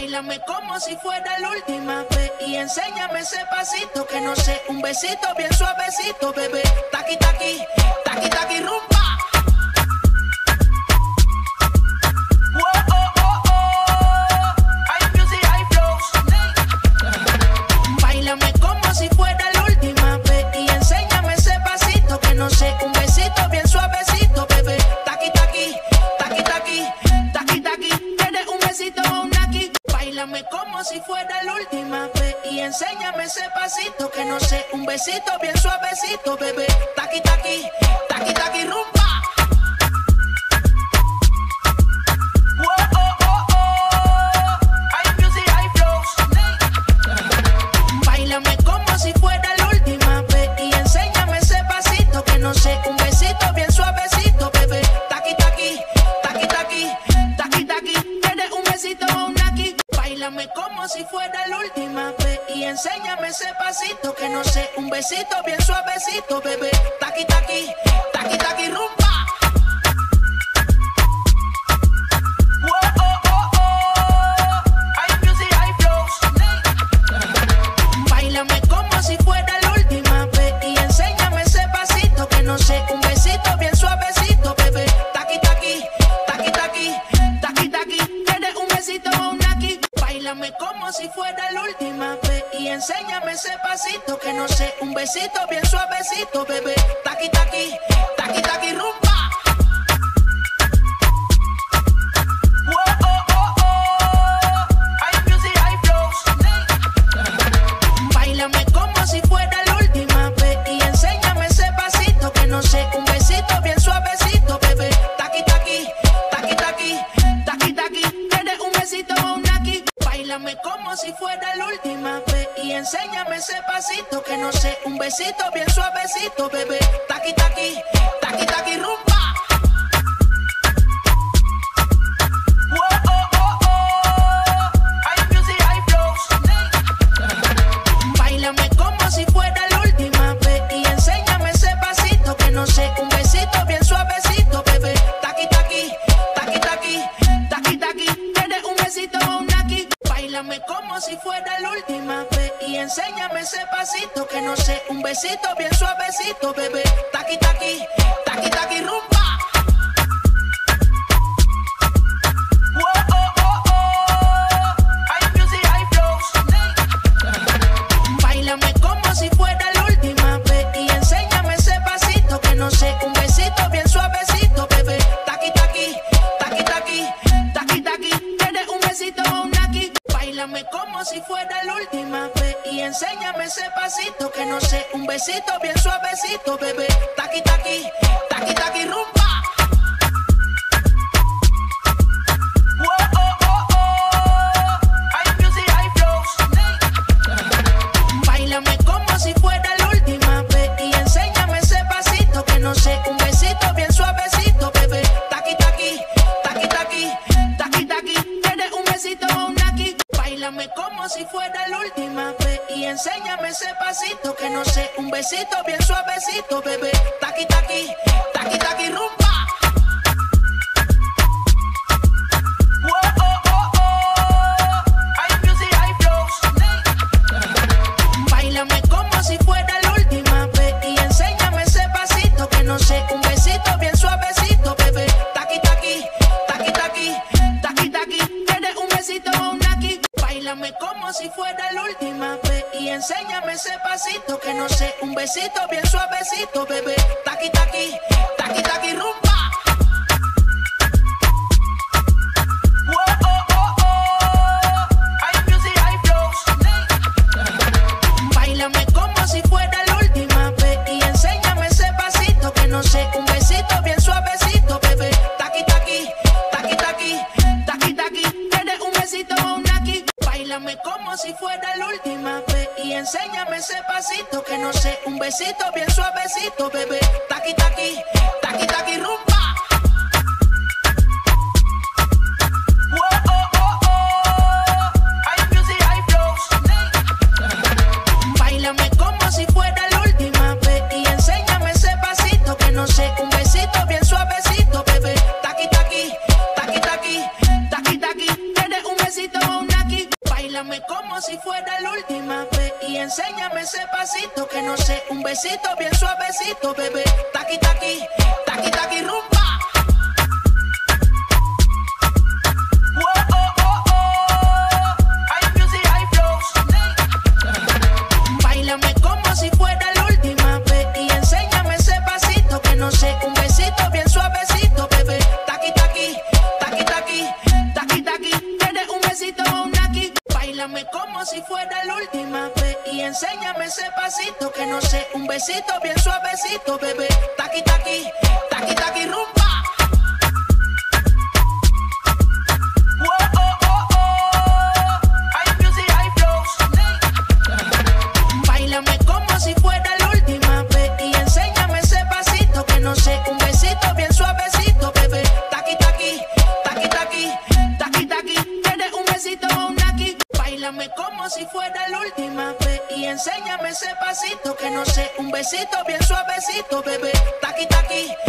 Báilame como si fuera la última vez y enséñame ese pasito que no sé, un besito bien suavecito, bebé. Taqui, taqui, taqui, taqui, rumba. Báilame como si fuera la última vez y enséñame ese pasito que no sé, un besito bien suavecito, bebé. Taqui, taqui, taqui, taqui, taqui, taqui. ¿Quieres un besito o un aquí? Báilame como si fuera la última vez y enséñame ese pasito que no sé, un besito bien suavecito, bebé. Taqui, taqui, taqui, taqui, rumba. Báilame como si fuera la última vez y enséñame ese pasito que no sé, un besito bien suavecito, bebé. Taqui, taqui, taqui, taqui, taqui, taqui. ¿Quieres un besito o un aquí? Báilame como si fuera la última vez y enséñame ese pasito que no sé, un besito bien suavecito, bebé. Taqui, taqui, taqui, taqui, rumba. Báilame como si fuera la última vez y enséñame ese pasito que no sé, un besito bien suavecito, bebé. Taqui, taqui, taqui, taqui, taqui, taqui. ¿Quieres un besito o un aquí? Báilame como si fuera la última vez y enséñame ese pasito que no sé, un besito bien suavecito, bebé. Taqui, taqui, taqui, taqui, rumba. Báilame como si fuera la última vez y enséñame ese pasito que no sé, un besito bien suavecito, bebé. Taqui, taqui, taqui, taqui, taqui, taqui. ¿Quieres un besito o un aquí? Báilame como si fuera la última vez y enséñame ese pasito que no sé, un besito bien suavecito, bebé. Taqui, taqui, taqui, taqui, rumba. Báilame como si fuera la última vez y enséñame ese pasito que no sé, un besito bien suavecito, bebé. Taqui, taqui, taqui, taqui, taqui, taqui. ¿Quieres un besito o un aquí? Báilame como si fuera la última vez y enséñame ese pasito que no sé, un besito bien suavecito, bebé. Taqui, taqui, taqui, taqui, rumba. Báilame como si fuera la última vez y enséñame ese pasito que no sé, un besito bien suavecito, bebé. Taqui, taqui, taqui, taqui, taqui, taqui. ¿Quieres un besito o un aquí? Báilame como si fuera la última vez y enséñame ese pasito que no sé, un besito bien suavecito, bebé. Taqui, taqui, taqui, taqui, rumba. Báilame como si fuera la última vez y enséñame ese pasito que no sé, un besito bien suavecito, bebé. Taqui, taqui, taqui, taqui, taqui, taqui. ¿Quieres un besito o un aquí? Báilame como si fuera la última vez y enséñame ese pasito que no sé, un besito bien suavecito, bebé. Taqui, taqui, taqui, taqui, rumba. Báilame como si fuera la última vez y enséñame ese pasito que no sé, un besito bien suavecito, bebé. Taqui, taqui, taqui, taqui, taqui, taqui. ¿Quieres un besito o un aquí? Báilame como si fuera la última vez y enséñame ese pasito que no sé, un besito bien suavecito, bebé. Taqui, taqui, taqui, taqui, rumba. Báilame como si fuera la última vez y enséñame ese pasito que no sé, un besito bien suavecito, bebé. Taqui, taqui, taqui, taqui, taqui, taqui. ¿Quieres un besito o un aquí? Báilame como si fuera la última vez y enséñame ese pasito que no sé, un besito bien suavecito, bebé. Taqui, taqui, taqui, taqui, rumba. Báilame como si fuera la última vez y enséñame ese pasito que no sé, un besito bien suavecito, bebé. Taqui, taqui, taqui, taqui, taqui, taqui. ¿Quieres un besito o un aquí? Báilame como si fuera la última vez y enséñame ese pasito que no sé, un besito bien suavecito, bebé. Taqui, taqui, taqui, taqui, rumba. Báilame como si fuera la última vez y enséñame ese pasito que no sé, un besito bien suavecito, bebé. Taqui, taqui, taqui, taqui, taqui, taqui. ¿Quieres un besito o un aquí? Báilame como si fuera la última vez y enséñame ese pasito que no sé, un besito bien suavecito, bebé. Taqui, taqui, taqui, taqui, rumba. Báilame como si fuera la última vez y enséñame ese pasito que no sé, un besito bien suavecito, bebé. Taqui, taqui, taqui, taqui, taqui, taqui. ¿Quieres un besito o un aquí? Báilame como si fuera la última vez y enséñame ese pasito que no sé, un besito bien suavecito, bebé. Taqui, taqui,